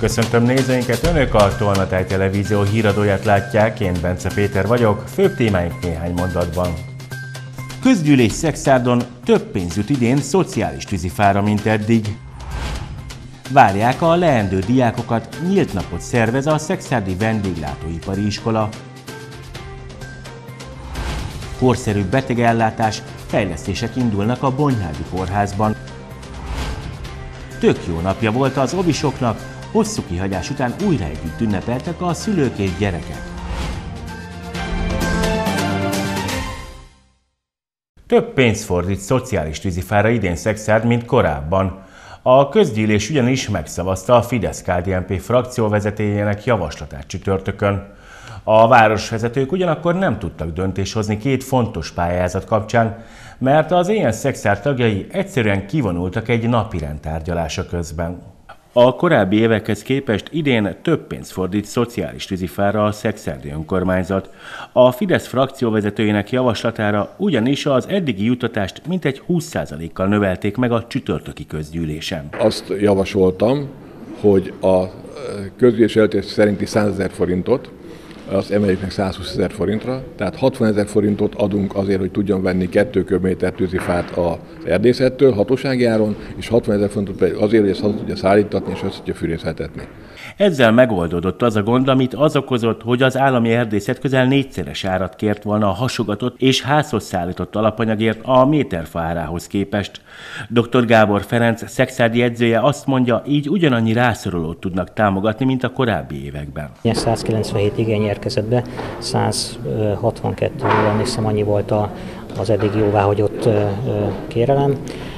Köszöntöm nézőinket, Önök a Tolnatáj Televízió híradóját látják, én Bence Péter vagyok, főbb témáink néhány mondatban. Közgyűlés Szexárdon több pénz jut idén szociális tűzifára, mint eddig. Várják a leendő diákokat, nyílt napot szervez a Szexárdi Vendéglátóipari Iskola. Korszerűbb betegellátás, fejlesztések indulnak a Bonyhádi Kórházban. Tök jó napja volt az obisoknak, hosszú kihagyás után újra együtt ünnepeltek a szülők és gyerekek. Több pénzt fordít szociális tűzifára idén Szexárd, mint korábban. A közgyűlés ugyanis megszavazta a Fidesz-KDNP frakció vezetőjének javaslatát csütörtökön. A városvezetők ugyanakkor nem tudtak döntést hozni két fontos pályázat kapcsán, mert az ilyen Szexárd tagjai egyszerűen kivonultak egy napirend tárgyalása közben. A korábbi évekhez képest idén több pénzt fordít szociális tűzifára a szexárdi önkormányzat. A Fidesz frakcióvezetőjének javaslatára ugyanis az eddigi juttatást mintegy 20%-kal növelték meg a csütörtöki közgyűlésen. Azt javasoltam, hogy a közgyűlés előtt szerinti 100 000 forintot, azt emeljük meg 120 000 forintra, tehát 60 000 forintot adunk azért, hogy tudjon venni 2 köbméter tűzifát az erdészettől hatósági áron, és 60 000 forintot pedig azért, hogy ezt haza tudja szállítatni és össze tudja fűrészetetni. Ezzel megoldódott az a gond, amit az okozott, hogy az állami erdészet közel 4-szeres árat kért volna a hasogatott és házhoz szállított alapanyagért a méterfa árához képest. Dr. Gábor Ferenc, szexárdi edzője azt mondja, így ugyanannyi rászorulót tudnak támogatni, mint a korábbi években. 197 igény érkezett be, 162, emlékszem, annyi volt az eddig jóváhagyott kérelem.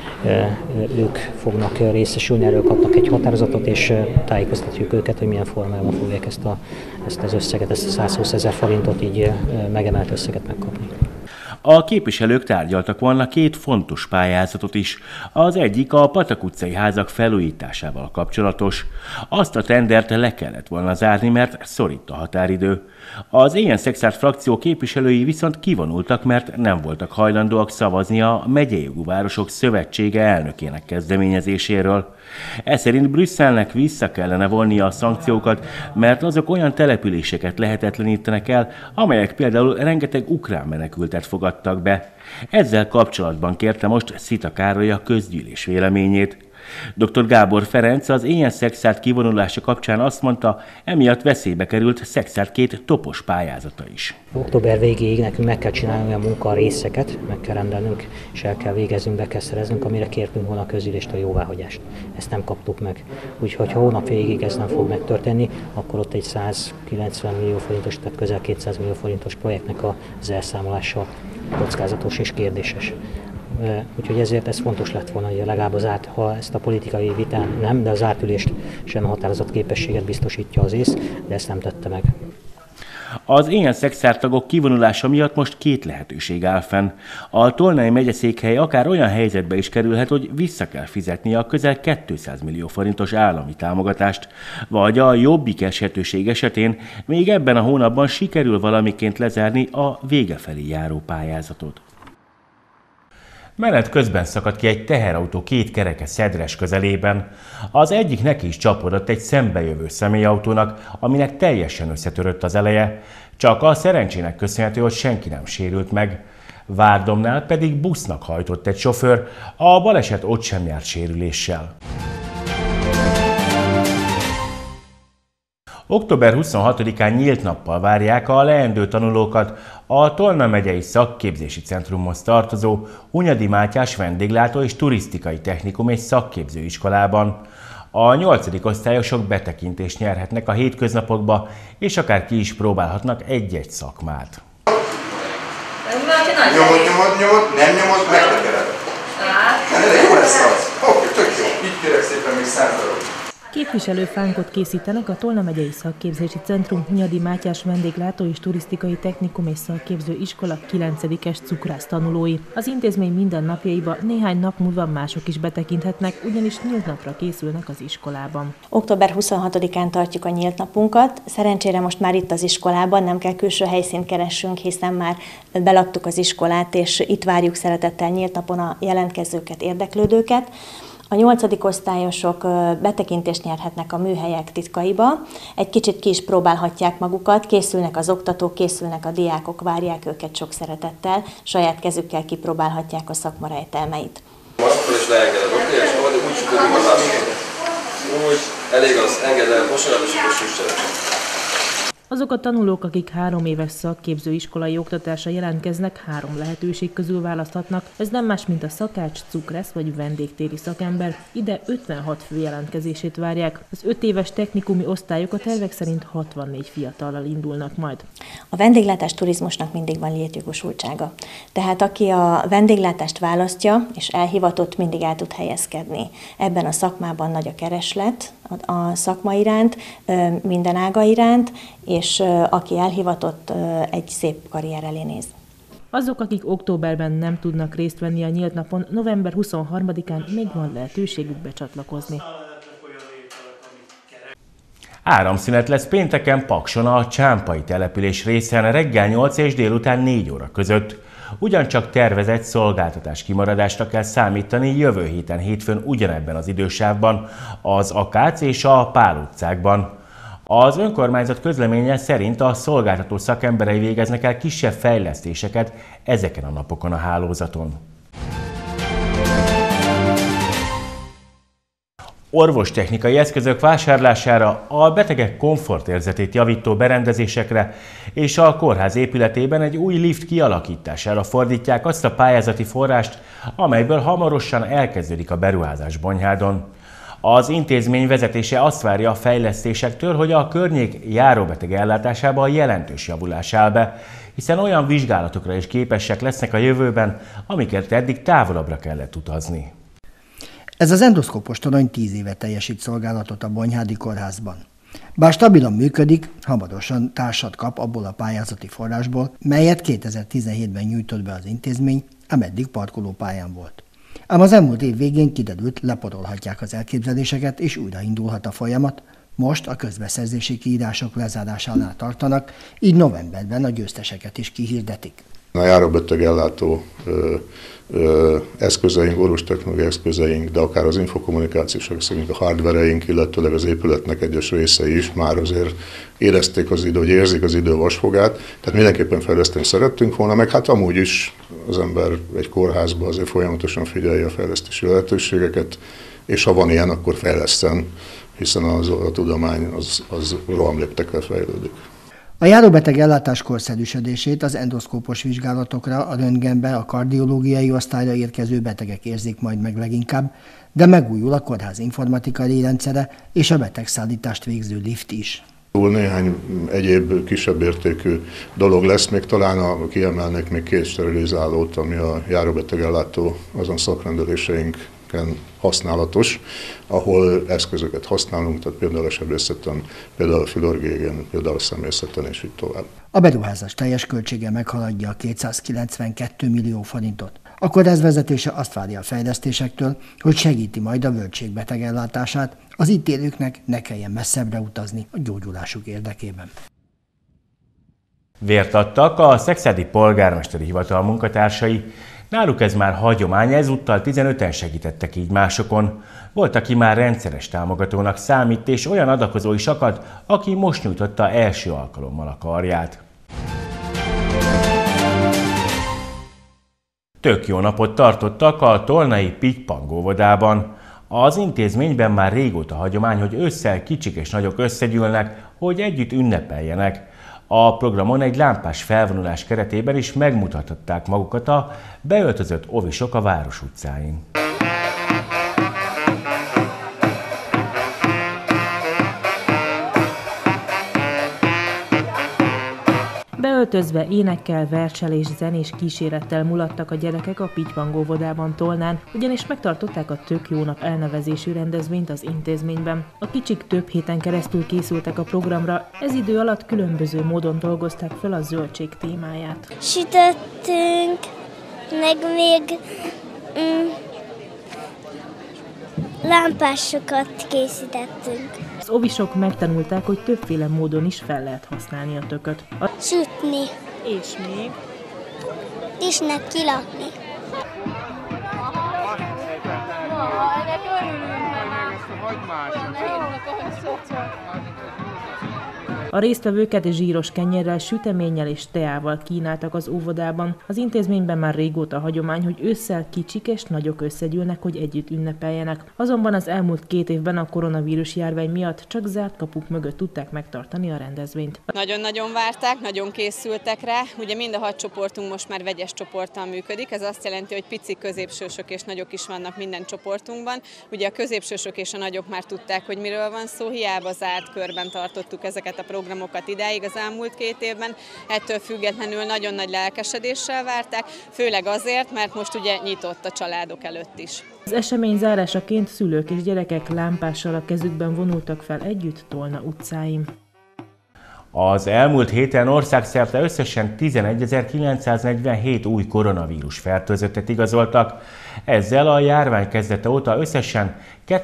Ők fognak részesülni, erről kapnak egy határozatot, és tájékoztatjuk őket, hogy milyen formában fogják ezt az összeget, ezt a 120 000 forintot, így megemelt összeget megkapni. A képviselők tárgyaltak volna két fontos pályázatot is. Az egyik a Patak utcai házak felújításával kapcsolatos. Azt a tendert le kellett volna zárni, mert szorít a határidő. Az Ilyen Szexárd frakció képviselői viszont kivonultak, mert nem voltak hajlandóak szavazni a Megyei Jogú Városok Szövetsége elnökének kezdeményezéséről. Ez szerint Brüsszelnek vissza kellene vonnia a szankciókat, mert azok olyan településeket lehetetlenítenek el, amelyek például rengeteg ukrán menekültet fogadtak be. Ezzel kapcsolatban kérte most Szita Károly a közgyűlés véleményét. Dr. Gábor Ferenc az Ilyen Szexárd kivonulása kapcsán azt mondta, emiatt veszélybe került Szexárd két topos pályázata is. Október végéig nekünk meg kell csinálni olyan munkarészeket, meg kell rendelnünk, és el kell végeznünk, be kell szereznünk, amire kértünk volna a közgyűléstől jóváhagyást. Ezt nem kaptuk meg. Úgyhogy ha hónap végig ez nem fog megtörténni, akkor ott egy 190 millió forintos, tehát közel 200 millió forintos projektnek az elszámolása kockázatos és kérdéses. Úgyhogy ezért ez fontos lett volna, hogy legalább ha ezt a politikai vitán nem, de az átülést sem határozott képességet biztosítja az ész, de ezt nem tette meg. Az Ilyen Szexárd tagok kivonulása miatt most két lehetőség áll fenn. A Tolnai megyeszékhely akár olyan helyzetbe is kerülhet, hogy vissza kell fizetnie a közel 200 millió forintos állami támogatást, vagy a jobbik esetőség esetén még ebben a hónapban sikerül valamiként lezárni a vége felé járó pályázatot. Menet közben szakadt ki egy teherautó két kereke Szedres közelében. Az egyik neki is csapódott egy szembejövő személyautónak, aminek teljesen összetörött az eleje. Csak a szerencsének köszönhető, hogy senki nem sérült meg. Várdomnál pedig busznak hajtott egy sofőr, a baleset ott sem járt sérüléssel. Október 26-án nyílt nappal várják a leendő tanulókat a Tolna megyei szakképzési centrumhoz tartozó Hunyadi Mátyás Vendéglátó és Turisztikai Technikum és Szakképzőiskolában. A 8. osztályosok betekintést nyerhetnek a hétköznapokba, és akár ki is próbálhatnak egy-egy szakmát. Nyomod, nem nyomod, megtekered. Jó lesz az. Oké, tök jó. Így kérek szépen még 100 darab. Képviselőfánkot készítenek a Tolna megyei szakképzési centrum Hunyadi Mátyás Vendéglátó és Turisztikai Technikum és Szakképző Iskola 9-es cukrász tanulói. Az intézmény mindennapjaiba néhány nap múlva mások is betekinthetnek, ugyanis nyílt napra készülnek az iskolában. Október 26-án tartjuk a nyílt napunkat. Szerencsére most már itt az iskolában nem kell külső helyszínt keressünk, hiszen már belaktuk az iskolát, és itt várjuk szeretettel nyílt napon a jelentkezőket, érdeklődőket. A 8. osztályosok betekintést nyerhetnek a műhelyek titkaiba, egy kicsit ki is próbálhatják magukat, készülnek az oktatók, készülnek a diákok, várják őket sok szeretettel, saját kezükkel kipróbálhatják a szakma rejtelmeit. Akkor is leengeded, oké? És úgy sütődik az át. Úgy, elég az, engedd el mosolyat, és akkor süssenek. Azok a tanulók, akik 3 éves szakképző iskolai oktatásra jelentkeznek, 3 lehetőség közül választhatnak. Ez nem más, mint a szakács, cukrász vagy vendégtéri szakember. Ide 56 fő jelentkezését várják. Az 5 éves technikumi osztályok a tervek szerint 64 fiatallal indulnak majd. A vendéglátás turizmusnak mindig van létjogosultsága. Tehát aki a vendéglátást választja és elhivatott, mindig el tud helyezkedni. Ebben a szakmában nagy a kereslet a szakma iránt, minden ága iránt, és aki elhivatott, egy szép karrier elé néz. Azok, akik októberben nem tudnak részt venni a nyílt napon, november 23-án még van lehetőségük becsatlakozni. Áramszünet lesz pénteken Pakson a Csámpai település részen reggel 8 és délután 4 óra között. Ugyancsak tervezett szolgáltatás kimaradásra kell számítani jövő héten hétfőn ugyanebben az idősávban, az Akác és a Pál utcákban. Az önkormányzat közleménye szerint a szolgáltató szakemberei végeznek el kisebb fejlesztéseket ezeken a napokon a hálózaton. Orvostechnikai eszközök vásárlására, a betegek komfortérzetét javító berendezésekre és a kórház épületében egy új lift kialakítására fordítják azt a pályázati forrást, amelyből hamarosan elkezdődik a beruházás Bonyhádon. Az intézmény vezetése azt várja a fejlesztésektől, hogy a környék járóbeteg ellátásában jelentős javulás áll be, hiszen olyan vizsgálatokra is képesek lesznek a jövőben, amiket eddig távolabbra kellett utazni. Ez az endoszkópos torony 10 éve teljesít szolgálatot a Bonyhádi kórházban. Bár stabilan működik, hamarosan társat kap abból a pályázati forrásból, melyet 2017-ben nyújtott be az intézmény, ameddig parkolópályán volt. Ám az elmúlt év végén kiderült, leporolhatják az elképzeléseket, és újraindulhat a folyamat. Most a közbeszerzési kiírások lezárásánál tartanak, így novemberben a győzteseket is kihirdetik. A járóbetegellátó eszközeink, orvostechnológiai eszközeink, de akár az infokommunikációs eszközeink, a hardvereink, illetőleg az épületnek egyes részei is már azért érezték az idő, hogy érzik az idő vasfogát, tehát mindenképpen fejleszteni szerettünk volna, meg hát amúgy is az ember egy kórházban azért folyamatosan figyelje a fejlesztési lehetőségeket, és ha van ilyen, akkor fejleszten, hiszen a tudomány az rohamléptekkel fejlődik. A járóbeteg ellátás korszerűsödését az endoszkópos vizsgálatokra, a röntgenbe, a kardiológiai osztályra érkező betegek érzik majd meg leginkább, de megújul a kórház informatikai rendszere és a betegszállítást végző lift is. Néhány egyéb kisebb értékű dolog lesz, még talán kiemelnék még 2 sterilizálót, ami a járóbetegellátó azon szakrendeléseinken használatos, ahol eszközöket használunk, tehát például a sebészeten, például a fülorgégen, például a személyzeten és így tovább. A beruházás teljes költsége meghaladja a 292 millió forintot. A kórház vezetése azt várja a fejlesztésektől, hogy segíti majd a völgységbeteg ellátását, az itt élőknek ne kelljen messzebbre utazni a gyógyulásuk érdekében. Vért adtak a Szekszárdi polgármesteri hivatal munkatársai. Náluk ez már hagyomány, ezúttal 15-en segítettek így másokon. Volt, aki már rendszeres támogatónak számít, és olyan adakozó is akadt, aki most nyújtotta első alkalommal a karját. Tök jó napot tartottak a tolnai Pittypang óvodában. Az intézményben már régóta hagyomány, hogy ősszel kicsik és nagyok összegyűlnek, hogy együtt ünnepeljenek. A programon egy lámpás felvonulás keretében is megmutathatták magukat a beöltözött ovisok a város utcáin. Beöltözve énekkel, verssel és zenés kísérettel mulattak a gyerekek a Pittypang óvodában Tolnán, ugyanis megtartották a Tök jó nap elnevezésű rendezvényt az intézményben. A kicsik több héten keresztül készültek a programra, ez idő alatt különböző módon dolgozták fel a zöldség témáját. Sütöttünk, meg még lámpásokat készítettünk. Az ovisok megtanulták, hogy többféle módon is fel lehet használni a tököt. Sütni. És még? Tisnek kilakni. ennek örülünk. A résztvevőket zsíros kenyérrel, süteménnyel és teával kínáltak az óvodában. Az intézményben már régóta hagyomány, hogy ősszel kicsik és nagyok összegyűlnek, hogy együtt ünnepeljenek. Azonban az elmúlt 2 évben a koronavírus járvány miatt csak zárt kapuk mögött tudták megtartani a rendezvényt. Nagyon-nagyon várták, nagyon készültek rá. Ugye mind a 6 csoportunk most már vegyes csoporttal működik. Ez azt jelenti, hogy pici, középsősök és nagyok is vannak minden csoportunkban. Ugye a középsősök és a nagyok már tudták, hogy miről van szó, hiába zárt körben tartottuk ezeket a programokat idáig az elmúlt 2 évben. Ettől függetlenül nagyon nagy lelkesedéssel várták, főleg azért, mert most ugye nyitott a családok előtt is. Az esemény zárásaként szülők és gyerekek lámpással a kezükben vonultak fel együtt Tolna utcáin. Az elmúlt héten országszerte összesen 11.947 új koronavírus fertőzöttet igazoltak. Ezzel a járvány kezdete óta összesen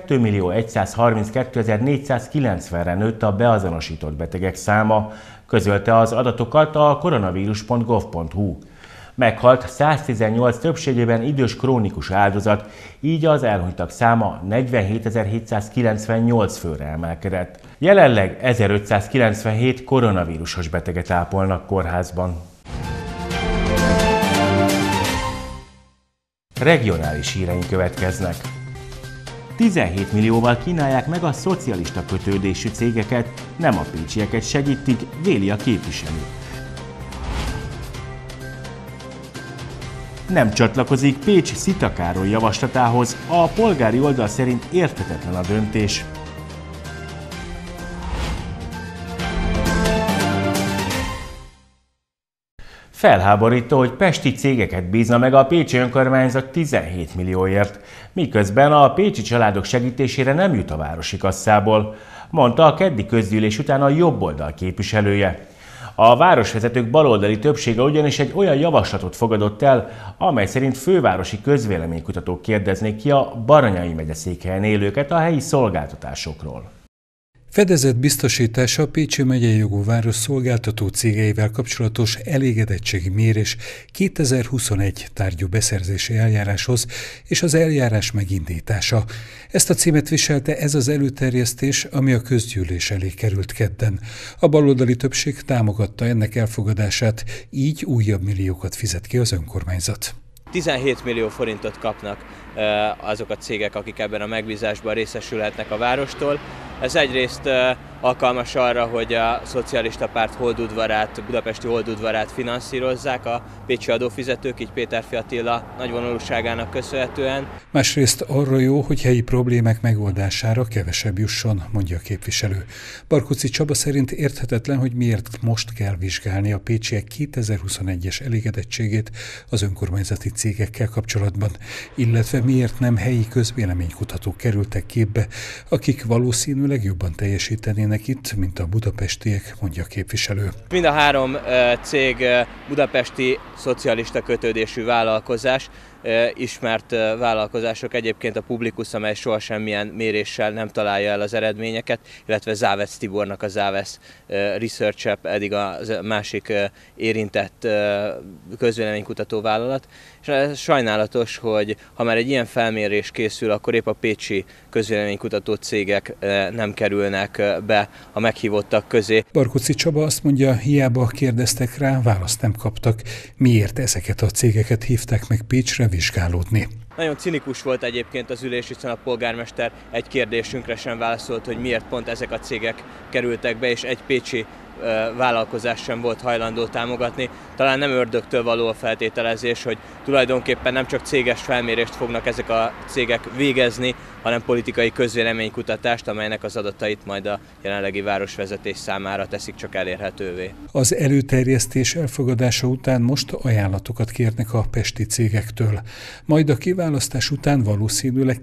2.132.490-re nőtt a beazonosított betegek száma, közölte az adatokat a koronavírus.gov.hu. Meghalt 118 többségében idős krónikus áldozat, így az elhunytak száma 47.798 főre emelkedett. Jelenleg 1597 koronavírusos beteget ápolnak kórházban. Regionális híreink következnek. 17 millióval kínálják meg a szocialista kötődésű cégeket, nem a pécsieket segítik, véli a képviselő. Nem csatlakozik Pécs Szita Károly javaslatához, a polgári oldal szerint érthetetlen a döntés. Felháborító, hogy pesti cégeket bízna meg a pécsi önkormányzat 17 millióért, miközben a pécsi családok segítésére nem jut a városi kasszából, mondta a keddi közgyűlés után a jobboldal képviselője. A városvezetők baloldali többsége ugyanis egy olyan javaslatot fogadott el, amely szerint fővárosi közvéleménykutatók kérdeznék ki a Baranyai megye székhelyen élőket a helyi szolgáltatásokról. Fedezett biztosítása a Pécsi megyei jogú város szolgáltató cégeivel kapcsolatos elégedettségi mérés 2021 tárgyú beszerzési eljáráshoz és az eljárás megindítása. Ezt a címet viselte ez az előterjesztés, ami a közgyűlés elé került kedden. A baloldali többség támogatta ennek elfogadását, így újabb milliókat fizet ki az önkormányzat. 17 millió forintot kapnak azok a cégek, akik ebben a megbízásban részesülhetnek a várostól. Ez egyrészt alkalmas arra, hogy a szocialista párt holdudvarát, budapesti holdudvarát finanszírozzák a pécsi adófizetők, így Péterfi Attila nagyvonalúságának köszönhetően. Másrészt arra jó, hogy helyi problémák megoldására kevesebb jusson, mondja a képviselő. Barkóczy Csaba szerint érthetetlen, hogy miért most kell vizsgálni a pécsiek 2021-es elégedettségét az önkormányzati cégekkel kapcsolatban, illetve miért nem helyi közvéleménykutatók kerültek képbe, akik valószínűleg jobban teljesítenének itt, mint a budapestiek, mondja a képviselő. Mind a 3 cég budapesti szocialista kötődésű vállalkozás, ismert vállalkozások, egyébként a Publikus, amely soha semmilyen méréssel nem találja el az eredményeket, illetve Závesz Tibornak a Závesz Research pedig a másik érintett közvéleménykutató vállalat. És ez sajnálatos, hogy ha már egy ilyen felmérés készül, akkor épp a pécsi közvéleménykutató cégek nem kerülnek be a meghívottak közé. Barkóczy Csaba azt mondja, hiába kérdeztek rá, választ nem kaptak. Miért ezeket a cégeket hívták meg Pécsre vizsgálódni? Nagyon cinikus volt egyébként az ülés, hiszen a polgármester egy kérdésünkre sem válaszolt, hogy miért pont ezek a cégek kerültek be, és egy pécsi vállalkozás sem volt hajlandó támogatni. Talán nem ördögtől való a feltételezés, hogy tulajdonképpen nem csak céges felmérést fognak ezek a cégek végezni, hanem politikai közvéleménykutatást, amelynek az adatait majd a jelenlegi városvezetés számára teszik csak elérhetővé. Az előterjesztés elfogadása után most ajánlatokat kérnek a pesti cégektől. Majd a kiválasztás után valószínűleg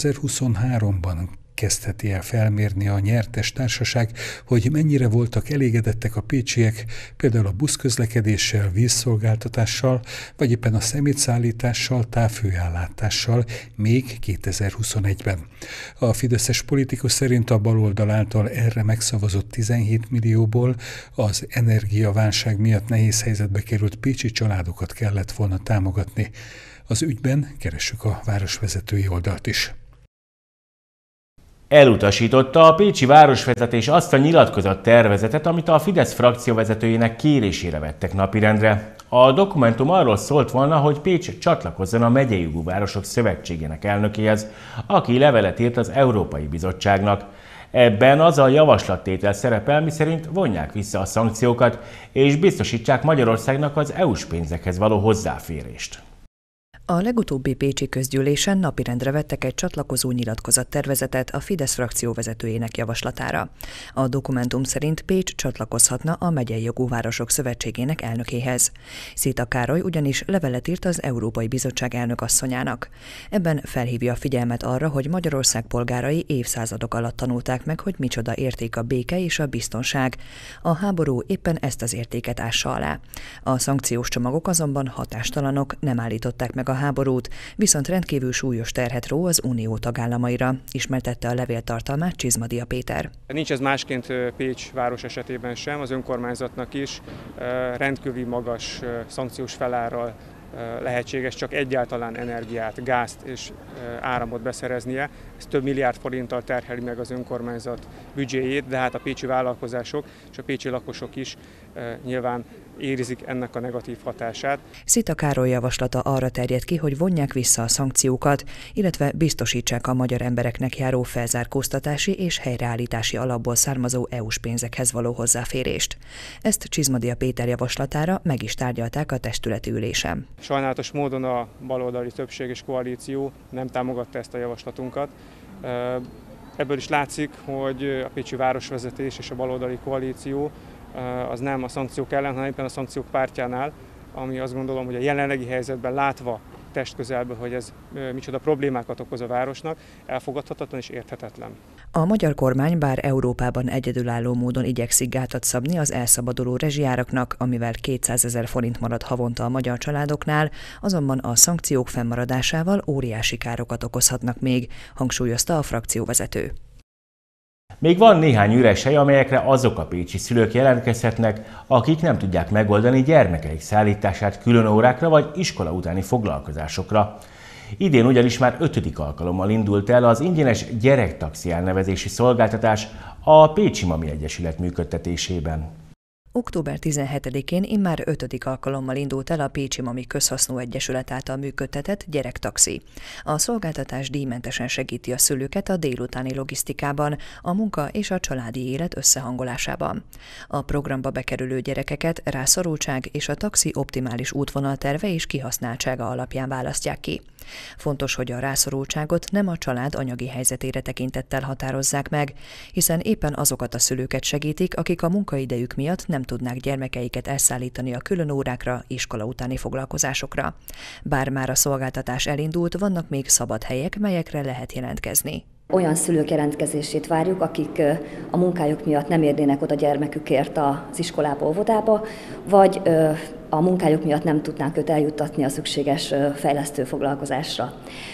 2023-ban kezdheti el felmérni a nyertes társaság, hogy mennyire voltak elégedettek a pécsiek, például a buszközlekedéssel, vízszolgáltatással, vagy éppen a szemétszállítással, távhőellátással még 2021-ben. A fideszes politikus szerint a baloldal által erre megszavazott 17 millióból az energiaválság miatt nehéz helyzetbe került pécsi családokat kellett volna támogatni. Az ügyben keressük a városvezetői oldalt is. Elutasította a pécsi városvezetés azt a nyilatkozattervezetet, amit a Fidesz frakcióvezetőjének kérésére vettek napirendre. A dokumentum arról szólt volna, hogy Pécs csatlakozzon a Megyei Jogú Városok Szövetségének elnökéhez, aki levelet írt az Európai Bizottságnak. Ebben az a javaslattétel szerepel, miszerint vonják vissza a szankciókat, és biztosítsák Magyarországnak az EU-s pénzekhez való hozzáférést. A legutóbbi pécsi közgyűlésen napirendre vettek egy csatlakozó nyilatkozattervezetet a Fidesz frakció vezetőjének javaslatára. A dokumentum szerint Pécs csatlakozhatna a Megyei Jogú Városok Szövetségének elnökéhez. Szita Károly ugyanis levelet írt az Európai Bizottság elnökasszonyának. Ebben felhívja a figyelmet arra, hogy Magyarország polgárai évszázadok alatt tanulták meg, hogy micsoda érték a béke és a biztonság. A háború éppen ezt az értéket ássa alá. A szankciós csomagok azonban hatástalanok, nem állították meg a háborút, viszont rendkívül súlyos terhet ró az unió tagállamaira, ismertette a levél tartalmát Csizmadia Péter. Nincs ez másként Pécs város esetében sem, az önkormányzatnak is rendkívül magas szankciós felárral lehetséges csak egyáltalán energiát, gázt és áramot beszereznie. Ez több milliárd forinttal terheli meg az önkormányzat büdzséjét, de hát a pécsi vállalkozások és a pécsi lakosok is nyilván érzik ennek a negatív hatását. Szita Károly javaslata arra terjed ki, hogy vonják vissza a szankciókat, illetve biztosítsák a magyar embereknek járó felzárkóztatási és helyreállítási alapból származó EU-s pénzekhez való hozzáférést. Ezt Csizmadia Péter javaslatára meg is tárgyalták a testületi ülésen. Sajnálatos módon a baloldali többség és koalíció nem támogatta ezt a javaslatunkat. Ebből is látszik, hogy a pécsi városvezetés és a baloldali koalíció az nem a szankciók ellen, hanem éppen a szankciók pártjánál, ami azt gondolom, hogy a jelenlegi helyzetben látva testközelből, hogy ez micsoda problémákat okoz a városnak, elfogadhatatlan és érthetetlen. A magyar kormány bár Európában egyedülálló módon igyekszik gátat szabni az elszabaduló rezsijáraknak, amivel 200 000 forint marad havonta a magyar családoknál, azonban a szankciók fennmaradásával óriási károkat okozhatnak még, hangsúlyozta a frakcióvezető. Még van néhány üres hely, amelyekre azok a pécsi szülők jelentkezhetnek, akik nem tudják megoldani gyermekeik szállítását külön órákra vagy iskola utáni foglalkozásokra. Idén ugyanis már 5. alkalommal indult el az ingyenes gyerektaxi elnevezési szolgáltatás a Pécsi Mami Egyesület működtetésében. Október 17-én immár 5. alkalommal indult el a Pécsi Mami Közhasznú Egyesület által működtetett gyerektaxi. A szolgáltatás díjmentesen segíti a szülőket a délutáni logisztikában, a munka és a családi élet összehangolásában. A programba bekerülő gyerekeket rászorultság és a taxi optimális útvonalterve és kihasználtsága alapján választják ki. Fontos, hogy a rászorultságot nem a család anyagi helyzetére tekintettel határozzák meg, hiszen éppen azokat a szülőket segítik, akik a munkaidejük miatt nem tudnák gyermekeiket elszállítani a külön órákra, iskola utáni foglalkozásokra. Bár már a szolgáltatás elindult, vannak még szabad helyek, melyekre lehet jelentkezni. Olyan szülők jelentkezését várjuk, akik a munkájuk miatt nem érnének oda gyermekükért az iskolába, óvodába, vagy a munkájuk miatt nem tudnánk őt eljuttatni a szükséges fejlesztő foglalkozásra.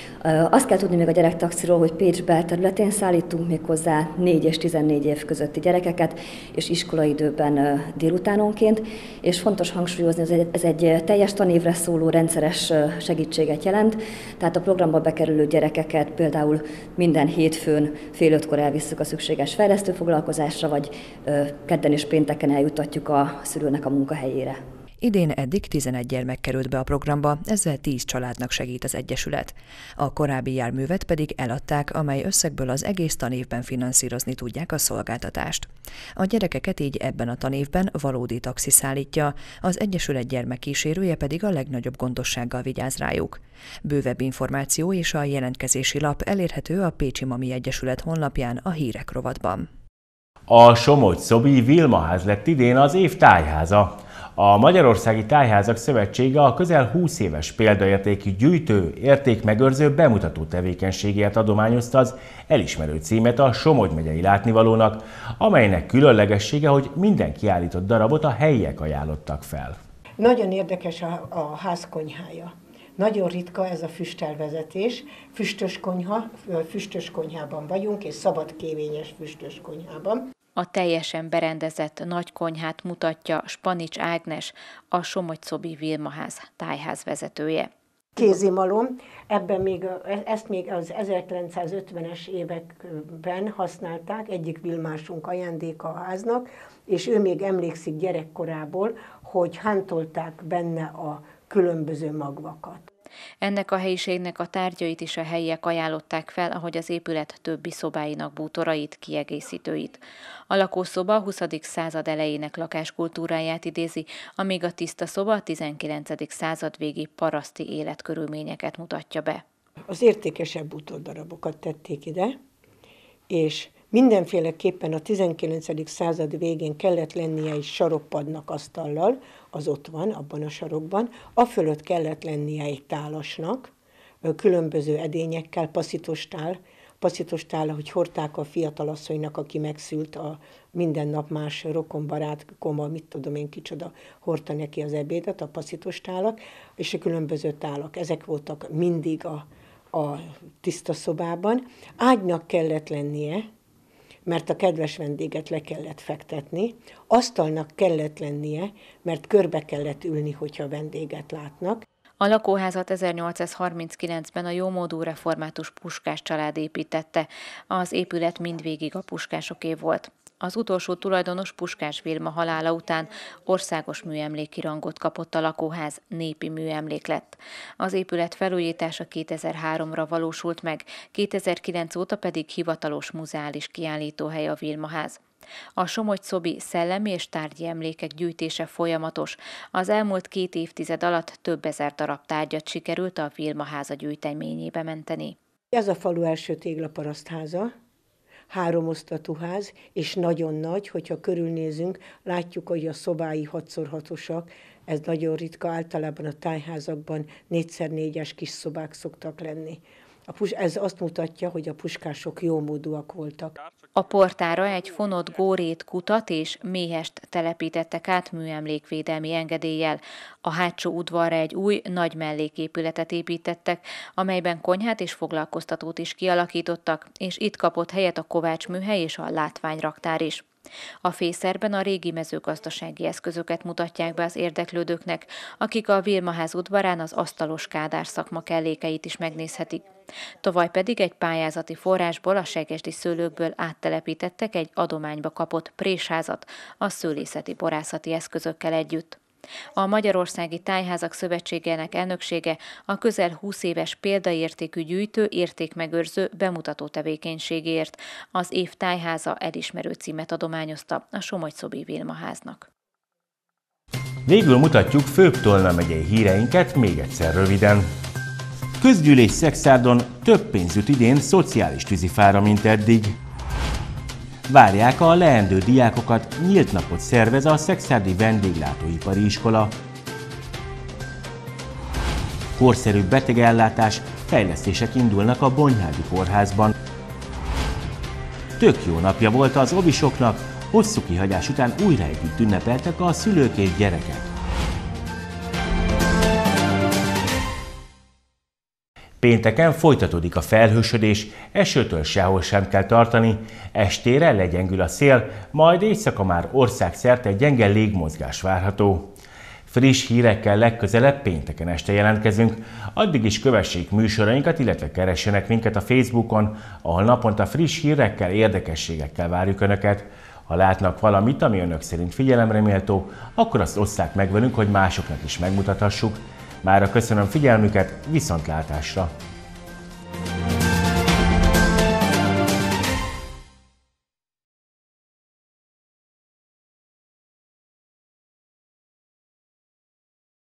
Azt kell tudni még a gyerektaxiról, hogy Pécs belterületén szállítunk méghozzá 4 és 14 év közötti gyerekeket, és iskolaidőben délutánonként, és fontos hangsúlyozni, hogy ez egy teljes tanévre szóló rendszeres segítséget jelent, tehát a programba bekerülő gyerekeket például minden hétfőn fél 5-kor elvisszük a szükséges fejlesztő foglalkozásra, vagy kedden és pénteken eljuttatjuk a szülőnek a munkahelyére. Idén eddig 11 gyermek került be a programba, ezzel 10 családnak segít az Egyesület. A korábbi járművet pedig eladták, amely összegből az egész tanévben finanszírozni tudják a szolgáltatást. A gyerekeket így ebben a tanévben valódi taxi szállítja, az Egyesület gyermekkísérője pedig a legnagyobb gondossággal vigyáz rájuk. Bővebb információ és a jelentkezési lap elérhető a Pécsi Mami Egyesület honlapján a hírek rovatban. A Somogy-Szobi Vilmaház lett idén az év tájháza. A Magyarországi Tájházak Szövetsége a közel 20 éves példaértékű gyűjtő, értékmegőrző, bemutató tevékenységért adományozta az elismerő címet a Somogy megyei látnivalónak, amelynek különlegessége, hogy minden kiállított darabot a helyiek ajánlottak fel. Nagyon érdekes a házkonyhája. Nagyon ritka ez a füstelvezetés, füstös konyhában vagyunk, és szabadkérvényes füstös konyhában. A teljesen berendezett nagy konyhát mutatja Spanics Ágnes, a Somogy-Szobi Vilmaház tájház vezetője. Kézimalom, ezt még az 1950-es években használták, egyik Vilmásunk ajándéka a háznak, és ő még emlékszik gyerekkorából, hogy hántolták benne a különböző magvakat. Ennek a helyiségnek a tárgyait is a helyiek ajánlották fel, ahogy az épület többi szobáinak bútorait, kiegészítőit. A lakószoba a 20. század elejének lakáskultúráját idézi, amíg a tiszta szoba a 19. század végi paraszti életkörülményeket mutatja be. Az értékesebb bútordarabokat tették ide, és mindenféleképpen a 19. század végén kellett lennie egy sarokpadnak asztallal, az ott van, abban a sarokban, afölött kellett lennie egy tálasnak, különböző edényekkel, passzitostál, hogy hordták a fiatalasszonynak, aki megszült, a minden nap más rokonbarát, koma, mit tudom én kicsoda, hordta neki az ebédet, a passzitostálak, és a különböző tálak. Ezek voltak mindig a tiszta szobában. Ágynak kellett lennie, mert a kedves vendéget le kellett fektetni, asztalnak kellett lennie, mert körbe kellett ülni, hogyha vendéget látnak. A lakóházat 1839-ben a jómódú református Puskás család építette. Az épület mindvégig a Puskásoké volt. Az utolsó tulajdonos, Puskás Vilma halála után országos műemléki rangot kapott a lakóház, népi műemlék lett. Az épület felújítása 2003-ra valósult meg, 2009 óta pedig hivatalos muzeális kiállítóhely a Vilmaház. A Somogy-szobi szellemi és tárgyi emlékek gyűjtése folyamatos. Az elmúlt 2 évtized alatt több ezer darab tárgyat sikerült a Vilmaháza gyűjteményébe menteni. Ez a falu első téglaparasztháza, 3 osztatú ház, és nagyon nagy, hogyha körülnézünk, látjuk, hogy a szobái 6x6-osak, ez nagyon ritka, általában a tájházakban 4x4-es kis szobák szoktak lenni. Ez azt mutatja, hogy a puskások jómódúak voltak. A portára egy fonott górét, kutat és méhest telepítettek át műemlékvédelmi engedéllyel. A hátsó udvarra egy új, nagy melléképületet építettek, amelyben konyhát és foglalkoztatót is kialakítottak, és itt kapott helyet a kovácsműhely és a látványraktár is. A fészerben a régi mezőgazdasági eszközöket mutatják be az érdeklődőknek, akik a Vilmaház udvarán az asztalos kádár szakma kellékeit is megnézhetik. Tavaly pedig egy pályázati forrásból, a segesdi szőlőkből áttelepítettek egy adományba kapott présházat a szőlészeti borászati eszközökkel együtt. A Magyarországi Tájházak Szövetségének elnöksége a közel 20 éves példaértékű gyűjtő, értékmegőrző, bemutató tevékenységért az év tájháza elismerő címet adományozta a Somogy-szobi Vilmaháznak. Végül mutatjuk főbb Tolna megyei híreinket még egyszer röviden. Közgyűlés Szexárdon több pénz jut idén szociális tűzifára, mint eddig. Várják a leendő diákokat, nyílt napot szervez a Szexárdi Vendéglátóipari Iskola. Korszerűbb betegellátás, fejlesztések indulnak a Bonyhádi Kórházban. Tök jó napja volt az ovisoknak, hosszú kihagyás után újra együtt ünnepeltek a szülők és gyerekek. Pénteken folytatódik a felhősödés, esőtől sehol sem kell tartani, estére legyengül a szél, majd éjszaka már országszerte egy gyenge légmozgás várható. Friss hírekkel legközelebb pénteken este jelentkezünk, addig is kövessék műsorainkat, illetve keressenek minket a Facebookon, ahol naponta friss hírekkel, érdekességekkel várjuk Önöket. Ha látnak valamit, ami Önök szerint figyelemre méltó, akkor azt osszák meg velünk, hogy másoknak is megmutathassuk. Mára köszönöm figyelmüket, viszontlátásra!